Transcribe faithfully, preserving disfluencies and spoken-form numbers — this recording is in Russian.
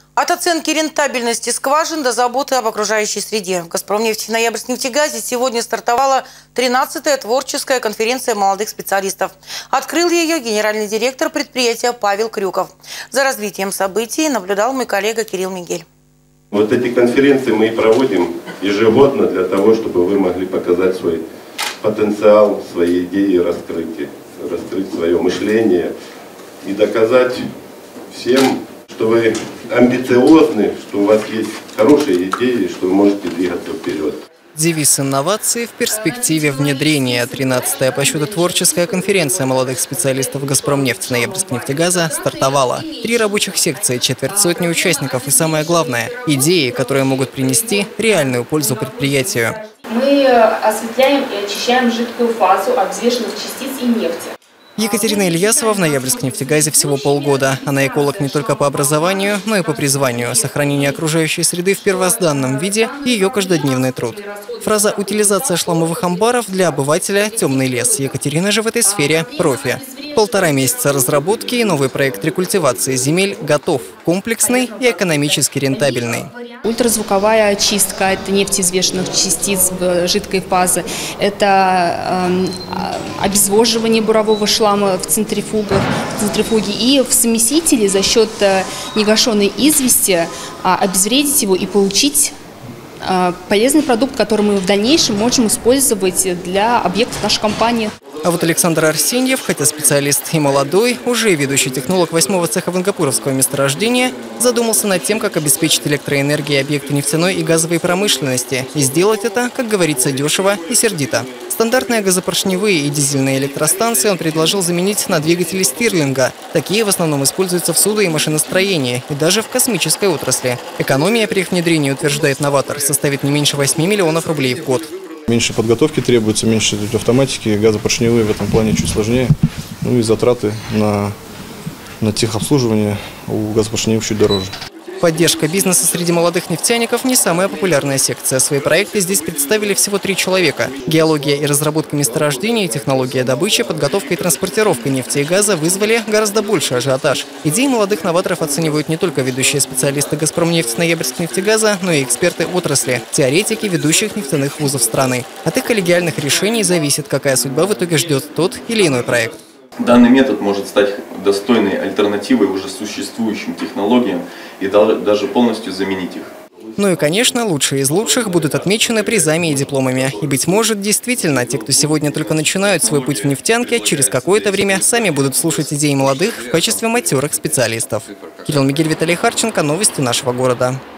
От оценки рентабельности скважин до заботы об окружающей среде. В «Газпромнефти» Ноябрьскнефтегазе сегодня стартовала тринадцатая творческая конференция молодых специалистов. Открыл ее генеральный директор предприятия Павел Крюков. За развитием событий наблюдал мой коллега Кирилл Мигель. Вот эти конференции мы и проводим ежегодно для того, чтобы вы могли показать свой потенциал, свои идеи раскрыть, раскрыть свое мышление и доказать всем, что вы амбициозны, что у вас есть хорошие идеи, что вы можете двигаться вперед. Девиз инноваций в перспективе внедрения. тринадцатая по счету творческая конференция молодых специалистов «Газпромнефти» Ноябрьскнефтегаза стартовала. Три рабочих секции, четверть сотни участников и, самое главное, идеи, которые могут принести реальную пользу предприятию. Мы осветляем и очищаем жидкую фазу обвешенных частиц и нефти. Екатерина Ильясова в Ноябрьскнефтегазе всего полгода. Она эколог не только по образованию, но и по призванию. Сохранение окружающей среды в первозданном виде – ее каждодневный труд. Фраза «утилизация шламовых амбаров» для обывателя – темный лес. Екатерина же в этой сфере – профи. Полтора месяца разработки и новый проект рекультивации земель готов. Комплексный и экономически рентабельный. Ультразвуковая очистка – это нефтеизвешенных частиц жидкой фазы. Это э, обезвоживание бурового шлама в центрифугах, в центрифуге. И в смесителе за счет негашенной извести обезвредить его и получить полезный продукт, который мы в дальнейшем можем использовать для объектов нашей компании. А вот Александр Арсеньев, хотя специалист и молодой, уже ведущий технолог восьмого цеха Вангапуровского месторождения, задумался над тем, как обеспечить электроэнергией объекты нефтяной и газовой промышленности. И сделать это, как говорится, дешево и сердито. Стандартные газопоршневые и дизельные электростанции он предложил заменить на двигатели Стирлинга. Такие в основном используются в судо- и машиностроении, и даже в космической отрасли. Экономия при их внедрении, утверждает новатор, составит не меньше восьми миллионов рублей в год. Меньше подготовки требуется, меньше автоматики, газопоршневые в этом плане чуть сложнее. Ну и затраты на, на техобслуживание у газопоршневых чуть дороже. Поддержка бизнеса среди молодых нефтяников не самая популярная секция. Свои проекты здесь представили всего три человека. Геология и разработка месторождений, технология добычи, подготовка и транспортировка нефти и газа вызвали гораздо больше ажиотаж. Идеи молодых новаторов оценивают не только ведущие специалисты «Газпромнефти» Ноябрьскнефтегаза, но и эксперты отрасли, теоретики ведущих нефтяных вузов страны. От их коллегиальных решений зависит, какая судьба в итоге ждет тот или иной проект. Данный метод может стать достойной альтернативой уже существующим технологиям и даже полностью заменить их. Ну и, конечно, лучшие из лучших будут отмечены призами и дипломами. И, быть может, действительно, те, кто сегодня только начинают свой путь в нефтянке, через какое-то время сами будут слушать идеи молодых в качестве матерых специалистов. Кирилл Мигель, Виталий Харченко. Новости нашего города.